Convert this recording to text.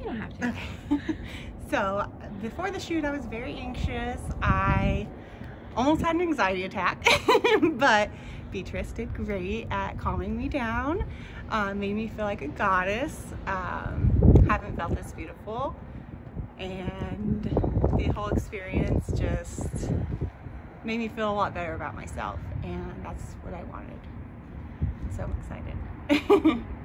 don't have to. Okay. So before the shoot, I was very anxious. I almost had an anxiety attack, but Beatrice did great at calming me down. Made me feel like a goddess. Haven't felt this beautiful, and the whole experience just made me feel a lot better about myself, and that's what I wanted. So I'm excited.